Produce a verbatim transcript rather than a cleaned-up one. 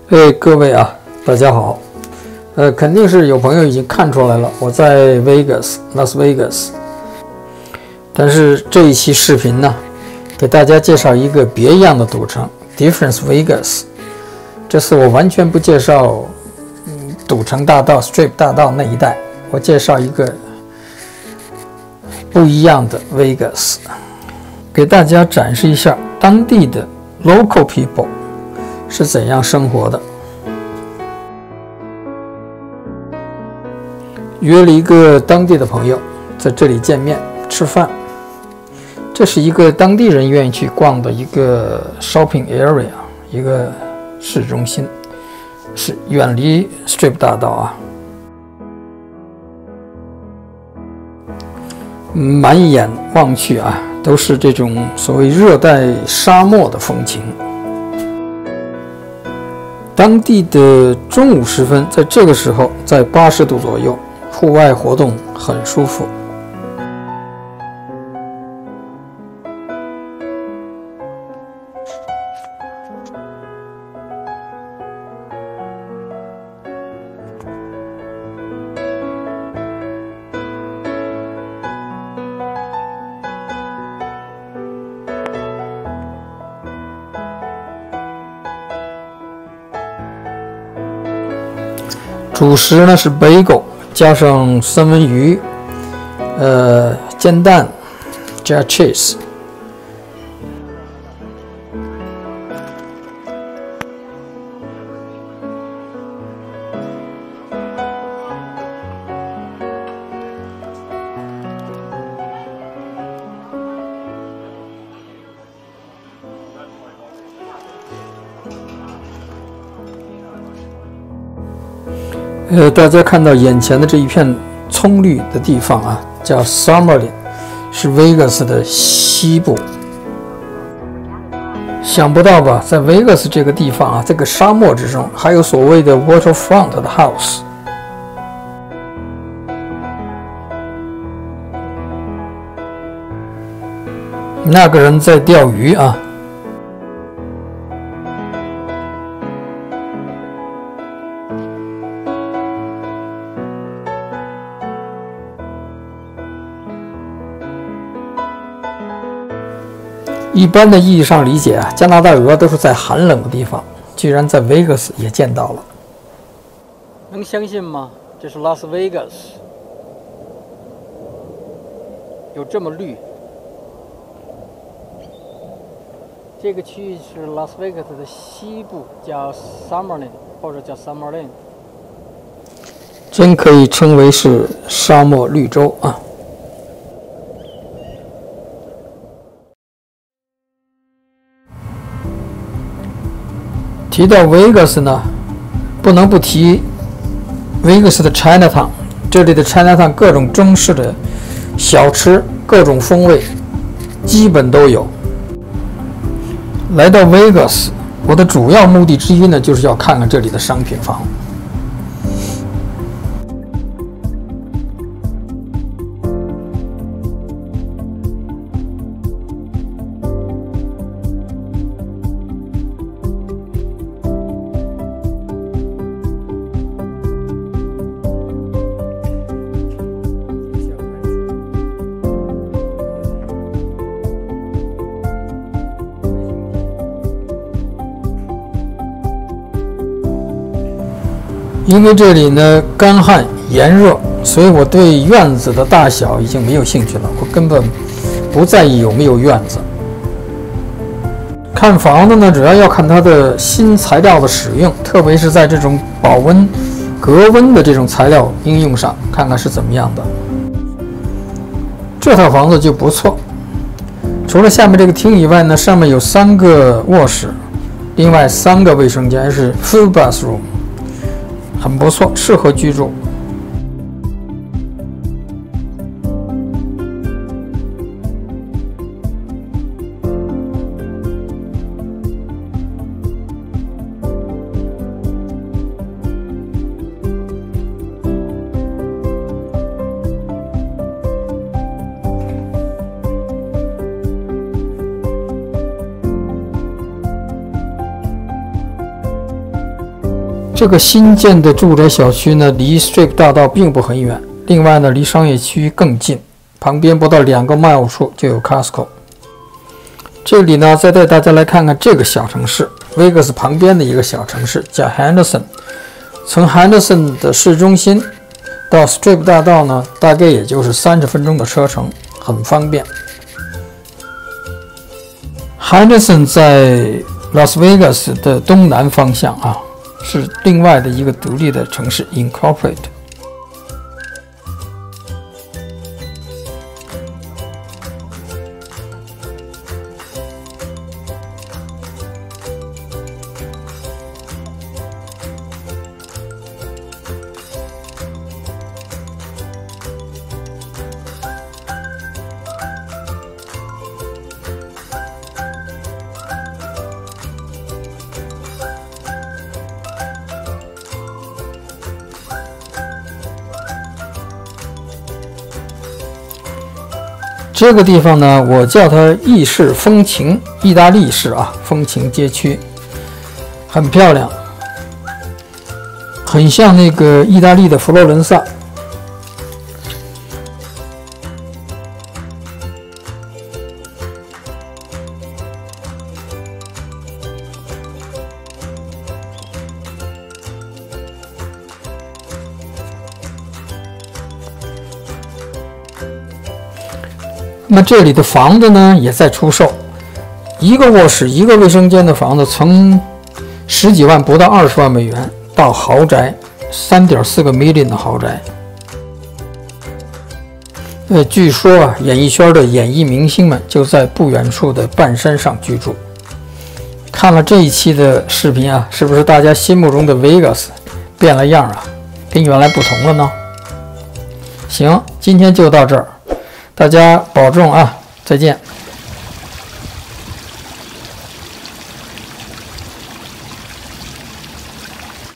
哎，各位啊，大家好。呃，肯定是有朋友已经看出来了，我在 Vegas， 拉斯维加斯。但是这一期视频呢，给大家介绍一个别样的赌城 ，Different Vegas。这次我完全不介绍，嗯，赌城大道 Strip 大道那一带，我介绍一个不一样的 Vegas， 给大家展示一下当地的 local people 是怎样生活的。约了一个当地的朋友在这里见面吃饭。这是一个当地人愿意去逛的一个 shopping area， 一个市中心，是远离 Strip 大道啊。满眼望去啊，都是这种所谓热带沙漠的风情。当地的中午时分，在这个时候，在八十度左右，户外活动很舒服。主食呢是 bagel 加上三文鱼，呃，煎蛋加 cheese。呃，大家看到眼前的这一片葱绿的地方啊，叫 Summerlin， 是 Vegas 的西部。想不到吧，在 Vegas 这个地方啊，这个沙漠之中，还有所谓的 waterfront 的 house。那个人在钓鱼啊。一般的意义上理解啊，加拿大鹅都是在寒冷的地方，居然在 Vegas 也见到了。能相信吗？这是拉斯维加斯，有这么绿。这个区域是拉斯维加斯的西部，叫 Summerlin 或者叫 Summerlin， 真可以称为是沙漠绿洲啊。提到 Vegas 呢，不能不提 Vegas 的 Chinatown。这里的 Chinatown 各种中式的小吃，各种风味，基本都有。来到 Vegas， 我的主要目的之一呢，就是要看看这里的商品房。因为这里呢干旱炎热，所以我对院子的大小已经没有兴趣了，我根本不在意有没有院子。看房子呢，主要要看它的新材料的使用，特别是在这种保温、隔温的这种材料应用上，看看是怎么样的。这套房子就不错，除了下面这个厅以外呢，上面有三个卧室，另外三个卫生间是 full bathroom。很不错，适合居住。 这个新建的住宅小区呢，离 Strip 大道并不很远，另外呢，离商业区更近，旁边不到两个 mile 处就有 Costco。这里呢，再带大家来看看这个小城市 ，Vegas 旁边的一个小城市叫 Henderson。从 Henderson 的市中心到 Strip 大道呢，大概也就是三十分钟的车程，很方便。Henderson 在 Las Vegas 的东南方向啊。是另外的一个独立的城市 Incorporate。这个地方呢，我叫它意式风情，意大利式啊，风情街区，很漂亮，很像那个意大利的佛罗伦萨。那么这里的房子呢也在出售，一个卧室一个卫生间的房子，从十几万不到二十万美元到豪宅，三点四个 million 的豪宅。呃，据说啊，演艺圈的演艺明星们就在不远处的半山上居住。看了这一期的视频啊，是不是大家心目中的 Vegas 变了样啊，跟原来不同了呢？行，今天就到这儿。大家保重啊，再见。